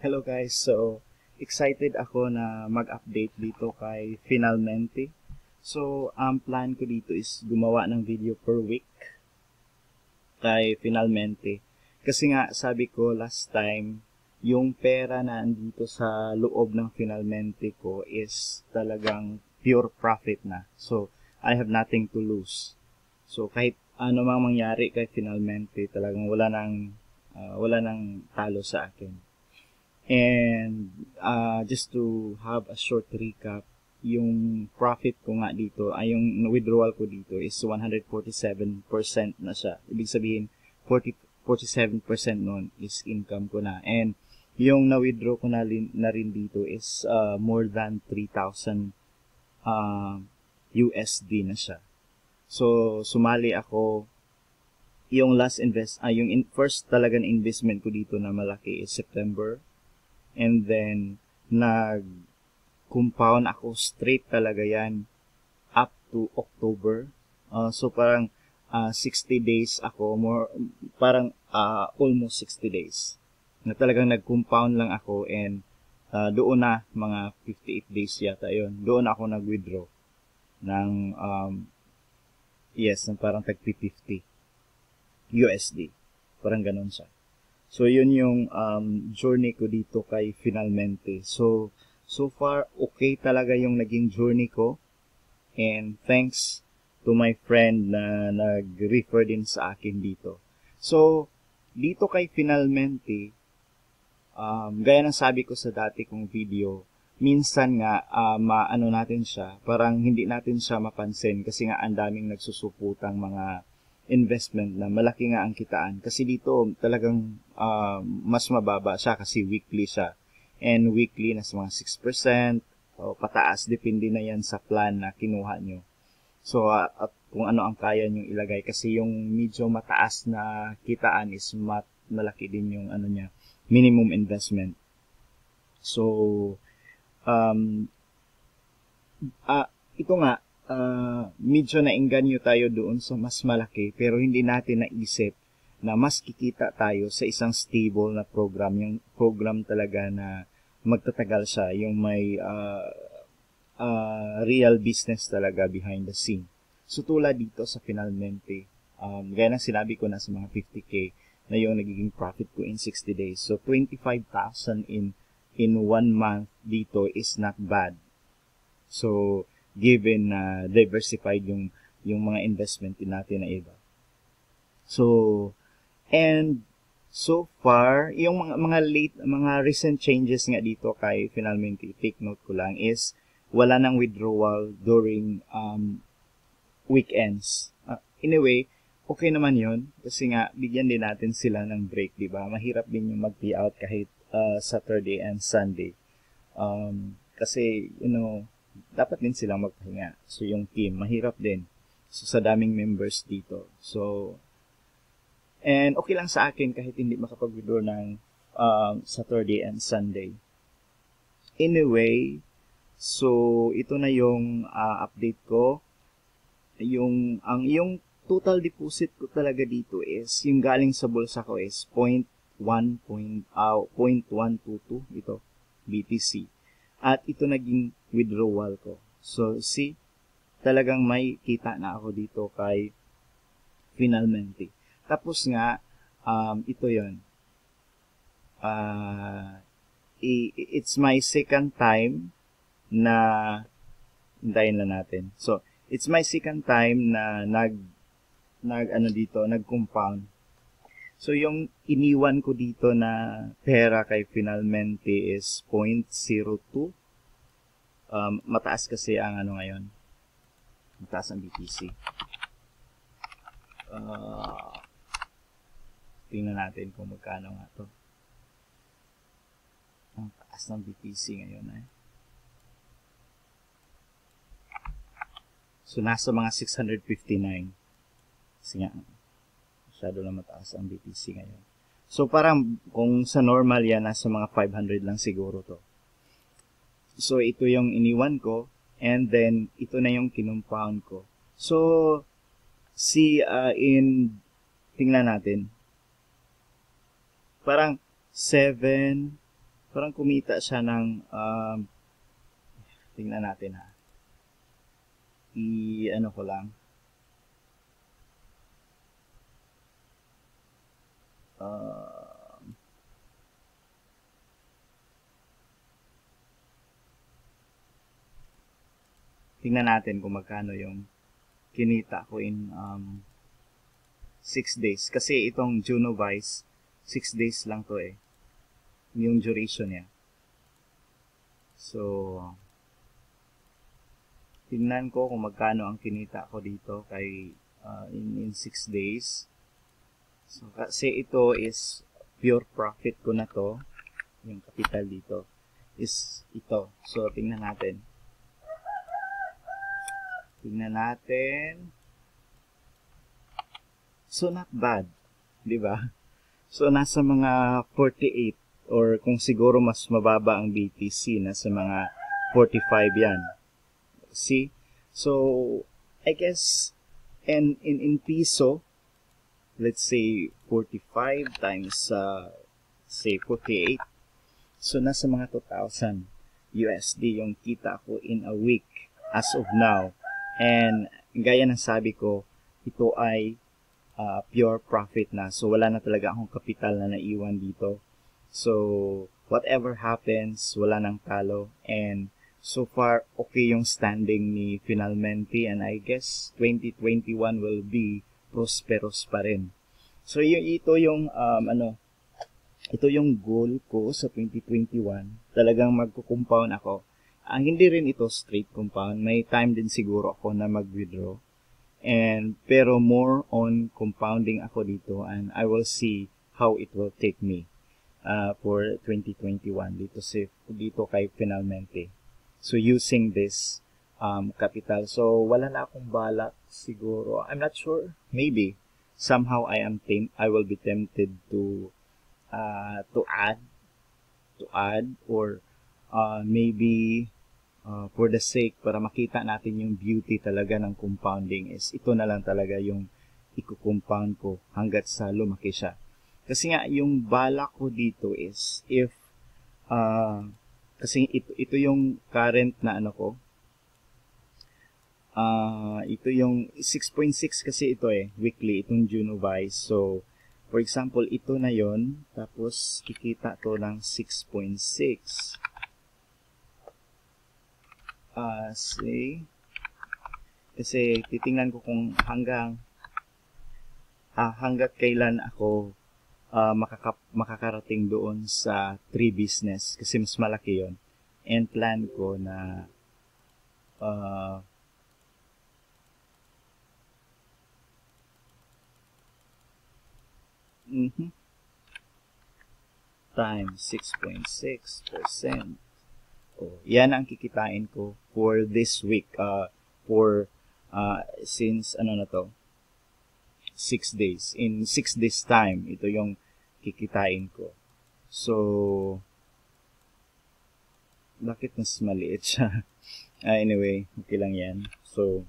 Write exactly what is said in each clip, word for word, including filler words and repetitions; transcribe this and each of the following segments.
Hello guys, so excited ako na mag-update dito kay Finalmente. So, ang plan ko dito is gumawa ng video per week kay Finalmente. Kasi nga, sabi ko last time, yung pera na andito sa loob ng Finalmente ko is talagang pure profit na. So, I have nothing to lose. So, kahit ano mang mangyari kay Finalmente, talagang wala nang, uh, wala nang talo sa akin. And uh, just to have a short recap, yung profit ko nga dito, ay yung withdrawal ko dito is one hundred forty-seven percent na siya. Ibig sabihin, forty, forty-seven percent nun is income ko na. And yung na-withdraw ko na, lin, na rin dito is uh, more than three thousand uh, U S D na siya. So, sumali ako, yung last invest, ah, yung in, first talaga na investment ko dito na malaki is September. And then, nag-compound ako straight talaga yan up to October. Uh, so, parang uh, sixty days ako, more, parang uh, almost sixty days. Na talagang nag-compound lang ako and uh, doon na, mga fifty-eight days yata yun. Doon ako nag-withdraw ng, um, yes, ng parang tag fifty U S D. Parang ganun siya. So, yun yung um, journey ko dito kay Finalmente. So, so far, okay talaga yung naging journey ko. And thanks to my friend na nag-refer din sa akin dito. So, dito kay Finalmente, um, gaya ng sabi ko sa dati kong video, minsan nga, uh, maano natin siya, parang hindi natin siya mapansin kasi nga ang daming nagsusuputang mga investment na malaki nga ang kitaan. Kasi dito talagang uh, mas mababa siya kasi weekly siya. And weekly nasa mga six percent o pataas. Depende na yan sa plan na kinuha nyo. So, uh, at kung ano ang kaya nyo ilagay. Kasi yung medyo mataas na kitaan is mat malaki din yung ano niya, minimum investment. So, um, uh, ito nga, Uh, medyo nainganyo tayo doon sa mas malaki pero hindi natin naisip na mas kikita tayo sa isang stable na program, yung program talaga na magtatagal siya, yung may uh, uh, real business talaga behind the scene. So tulad dito sa Finalmente, um, gaya ng sinabi ko na sa mga fifty K na yung nagiging profit ko in sixty days. So twenty-five thousand in in one month dito is not bad. So given na uh, diversified yung yung mga investment din natin na iba. So, and so far, yung mga mga late mga recent changes nga dito kay Finalmente, take note ko lang is wala nang withdrawal during um weekends. Uh, anyway, okay naman 'yon kasi nga bigyan din natin sila ng break, 'di ba? Mahirap din yung mag-payout kahit uh, Saturday and Sunday. Um kasi you know, dapat din silang magpahinga. So, yung team, mahirap din. So, sa daming members dito. So, and okay lang sa akin kahit hindi makapag-withdraw ng um, Saturday and Sunday. Anyway, so, ito na yung uh, update ko. Yung, ang, yung total deposit ko talaga dito is, yung galing sa bulsa ko is zero point one, uh, zero point one two two, ito, B T C. At ito naging withdrawal ko. So, see, talagang may kita na ako dito kay Finalmente. Tapos nga, um, ito yon. Uh, it's my second time na, hintayin lang natin. So, it's my second time na nag, nag ano dito, nag-compound. So, yung iniwan ko dito na pera kay Finalmente is zero point zero two. Um, mataas kasi ang ano ngayon. Mataas ang B T C. Uh, tingnan natin kung magkano nga to. Ang taas ng B T C ngayon eh. So, nasa mga six hundred fifty-nine. Kasi nga, masyado na mataas ang B T C ngayon. So, parang kung sa normal yan, nasa mga five hundred lang siguro to. So, ito yung iniwan ko. And then, ito na yung kinumpang ko. So, si, uh, in, tingnan natin. Parang, seven, Parang kumita siya ng, um, tingnan natin ha. I, ano ko lang. Uh, tingnan natin kung magkano yung kinita ko in um, six days. Kasi itong Juno Vice, six days lang to eh. Yung duration niya. So, tingnan ko kung magkano ang kinita ko dito kay uh, in, in six days. So, kasi ito is pure profit ko na to. Yung capital dito is ito. So, tingnan natin. Tingnan natin. So, not bad. Diba? So, nasa mga forty-eight or kung siguro mas mababa ang B T C, nasa mga forty-five yan. See? So, I guess, and in, in piso, let's say forty-five times, uh, say forty-eight. So, nasa mga two thousand U S D yung kita ko in a week as of now. And, gaya ng sabi ko, ito ay uh, pure profit na. So, wala na talaga akong kapital na naiwan dito. So, whatever happens, wala nang talo. And, so far, okay yung standing ni Finalmente. And I guess, twenty twenty-one will be prosperous pa rin. So, yung, ito yung, um, ano, ito yung goal ko sa twenty twenty-one. Talagang magko-compound ako. Ah, hindi rin ito straight compound. May time din siguro ako na mag-withdraw. And, pero more on compounding ako dito. And I will see how it will take me uh, for twenty twenty-one dito, si, dito kay Finalmente. So, using this um, capital. So, wala na akong balak siguro. I'm not sure. Maybe. Somehow I am tem- I will be tempted to uh, to add to add or uh, maybe uh, for the sake para makita natin yung beauty talaga ng compounding is ito na lang talaga yung i-compound ko hanggat sa lumaki siya. Kasi nga yung balak ko dito is if uh, kasi ito ito yung current na ano ko. Uh, ito yung six point six kasi ito eh, weekly, itong Juno Vice. So, for example, ito na yon tapos kikita to ng six point six. Uh, say, kasi titingnan ko kung hanggang, uh, hanggat kailan ako uh, makaka, makakarating doon sa three business, kasi mas malaki yon. And plan ko na, uh, Mm-hmm. Times six point six percent. Oh, yan ang kikitain ko for this week. Uh, for, uh, since, ano na to, six days. In six days time, ito yung kikitain ko. So, bakit mas maliit siya? uh, anyway, okay lang yan. So,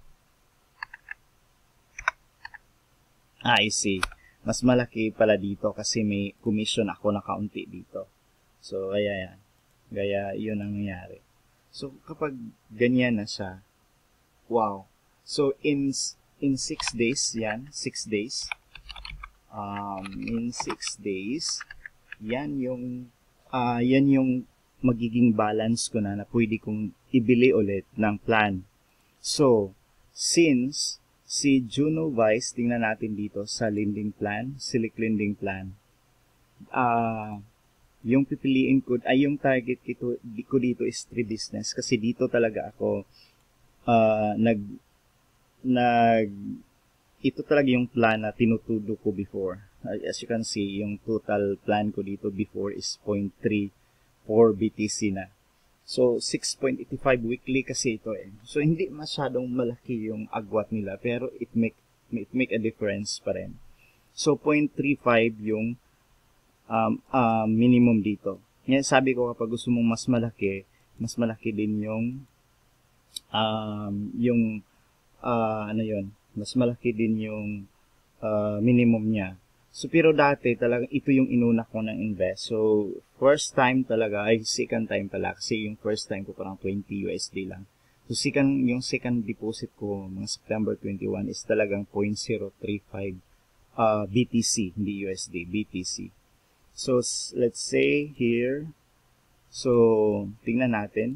ah, I see. Mas malaki pala dito kasi may commission ako na kaunti dito. So, kaya yan. Kaya yun ang nangyari. So, kapag ganyan na siya, wow. So, in in six days, yan, six days, um, in six days, yan yung, uh, yan yung magiging balance ko na na pwede kong ibili ulit ng plan. So, since si Juno Vice, tingnan natin dito sa lending plan, Silic lending plan. Ah, uh, yung pipiliin ko, ay yung target ko, ko dito is three business kasi dito talaga ako uh, nag nag ito talaga yung plan na tinutudo ko before. Uh, as you can see, yung total plan ko dito before is zero point three four B T C na. So, six point eight five weekly kasi ito eh. So, hindi masyadong malaki yung agwat nila, pero it make, it make a difference pa rin. So, zero point three five yung um, uh, minimum dito. Ngayon, sabi ko kapag gusto mong mas malaki, mas malaki din yung um, yung uh, ano yun, mas malaki din yung uh, minimum niya. So, pero dati talagang ito yung inuna ko ng invest. So, first time talaga, ay second time pala, kasi yung first time ko parang twenty U S D lang. So, second, yung second deposit ko, mga September twenty-one, is talagang zero point zero three five uh, B T C, hindi U S D, B T C. So, let's say here, so, tingnan natin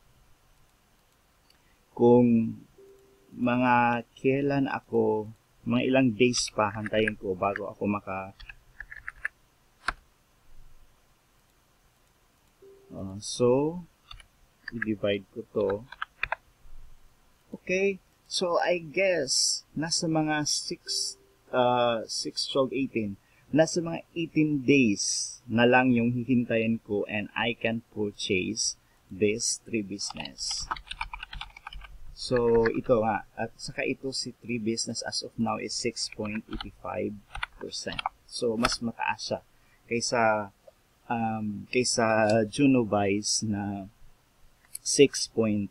kung mga kailan ako, mga ilang days pa hantayin ko bago ako maka uh, so i-divide ko to. Okay, so I guess nasa mga six, uh, six, twelve, eighteen, nasa mga eighteen days na lang yung hihintayin ko and I can purchase this three business. So, ito nga. At saka ito si three business as of now is six point eight five percent. So, mas mataas siya kaysa, um, kaysa Juno Vice na six point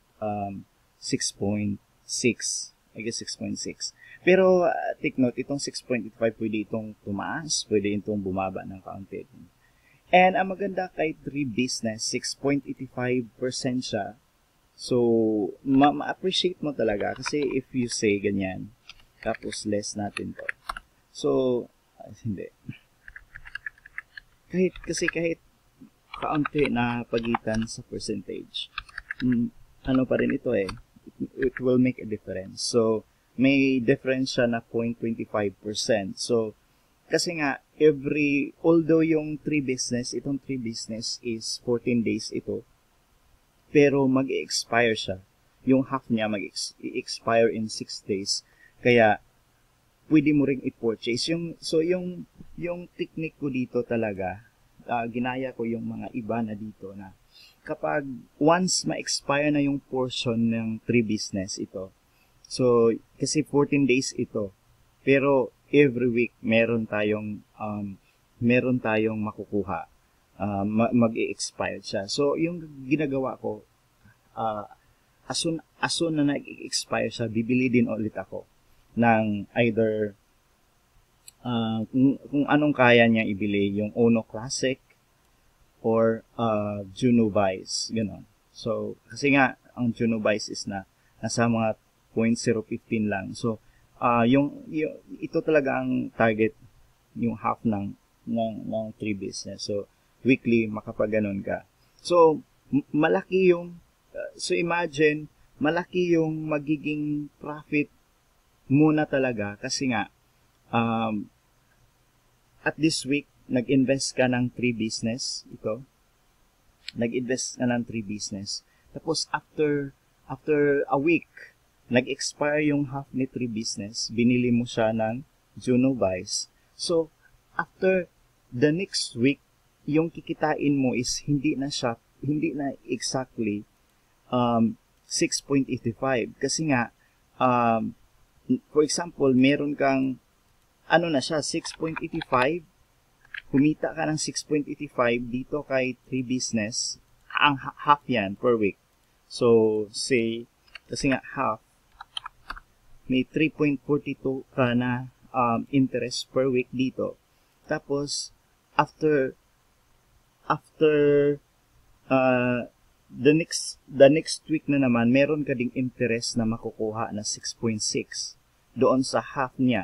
six. I guess six point six. Pero, uh, take note, itong six point eight five pwede itong tumaas, pwede itong bumaba ng kaunti. And ang maganda kay three business, six point eight five percent siya. So, ma- ma-appreciate mo talaga kasi if you say ganyan, tapos less natin to. So, ay, hindi. Kahit, kasi kahit kaunti na pagitan sa percentage, mm, ano pa rin ito eh, it, it will make a difference. So, may difference siya na zero point two five percent. So, kasi nga, every, although yung three business, itong three business is fourteen days ito, pero mag-expire siya. Yung half niya mag-expire in six days. Kaya, pwede mo ring i-purchase. Yung, so, yung, yung technique ko dito talaga, uh, ginaya ko yung mga iba na dito na kapag once ma-expire na yung portion ng three business ito, so, kasi fourteen days ito, pero every week meron tayong, um, meron tayong makukuha. Uh, mag-i-expire siya. So, yung ginagawa ko, uh, as soon, as soon na nag-expire siya, bibili din ulit ako ng either uh, kung, kung anong kaya niya ibili, yung Ono Classic or uh, Juno Vice, gano'n. So, kasi nga, ang Juno Vice is na nasa mga zero point zero one five lang. So, uh, yung, yung, ito talaga ang target, yung half ng, ng, ng three business. So, weekly, makapaganon ka. So, m- malaki yung, uh, so imagine, malaki yung magiging profit muna talaga kasi nga, um, at this week, nag-invest ka ng three business, ito, nag-invest ka ng three business. Tapos, after, after a week, nag-expire yung half ni three business, binili mo siya ng Juno Vice. So, after the next week, yung kikitain mo is hindi na siya, hindi na exactly um, six point eight five. Kasi nga, um, for example, meron kang, ano na siya, six point eight five, kumita ka ng six point eight five dito kay three business, ang half yan per week. So, say, kasi nga half, may three point four two ka na um, interest per week dito. Tapos, after after uh, the next the next week na naman, meron ka ding interest na makukuha na six point six doon sa half niya.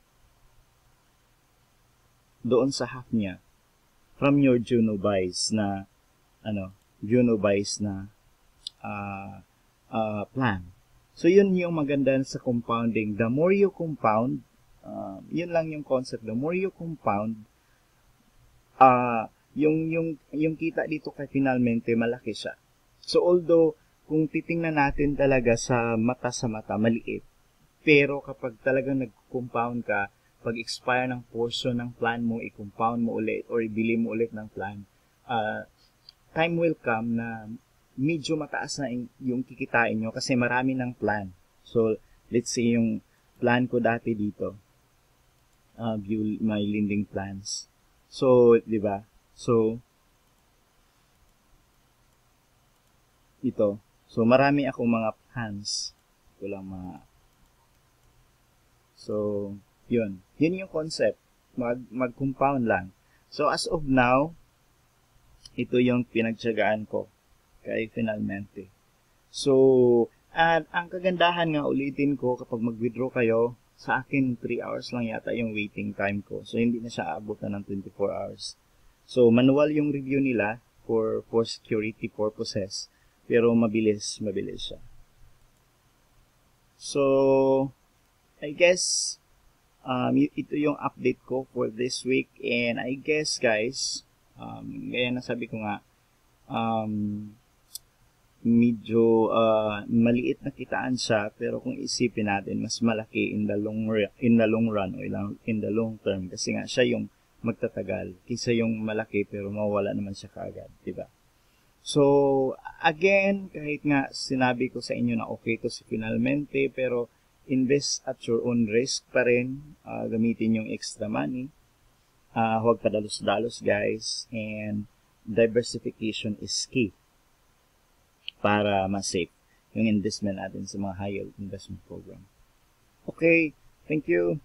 Doon sa half niya from your Juno Vice na ano, Juno Vice na uh, uh, plan. So, yun yung maganda sa compounding. The more you compound, uh, yun lang yung concept. The more you compound, uh, yung yung yung kita dito kay finalmente malaki siya. So although kung titingnan natin talaga sa mata sa mata maliit, pero kapag talagang nag-compound ka, pag expire ng portion ng plan mo, i-compound mo ulit or ibili mo ulit ng plan, uh, time will come na medyo mataas na yung kikitain nyo kasi marami ng plan. So let's say yung plan ko dati dito, uh, view my lending plans. So, di ba? So, ito. So, marami akong mga plans. Ito lang mga... So, yun. Yun yung concept. mag, mag-compound lang. So, as of now, ito yung pinagtyagaan ko kay Finalmente. So, at ang kagandahan nga, ulitin ko, kapag mag-withdraw kayo, sa akin, three hours lang yata yung waiting time ko. So, hindi na siya aabutan ng twenty-four hours. So, manual yung review nila for, for security purposes. Pero mabilis, mabilis siya. So, I guess, um, ito yung update ko for this week. And I guess, guys, um, gaya na sabi ko nga, um, medyo uh, maliit na kitaan siya, pero kung isipin natin, mas malaki in the long, in the long run o in the long term. Kasi nga, siya yung magtatagal. Kisa yung malaki, pero mawala naman siya kaagad. Diba? So, again, kahit nga sinabi ko sa inyo na okay to si Finalmente, pero invest at your own risk pa rin. Uh, gamitin yung extra money. Uh, huwag padalos-dalos, guys. And diversification is key para ma-safe yung investment natin sa mga high yield investment program. Okay, thank you.